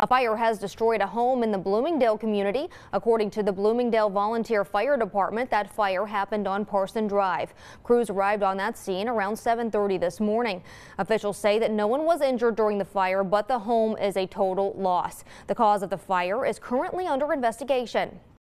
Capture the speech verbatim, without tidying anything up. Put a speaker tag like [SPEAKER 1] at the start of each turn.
[SPEAKER 1] A fire has destroyed a home in the Bloomingdale community. According to the Bloomingdale Volunteer Fire Department, that fire happened on Parson Drive. Crews arrived on that scene around seven thirty this morning. Officials say that no one was injured during the fire, but the home is a total loss. The cause of the fire is currently under investigation.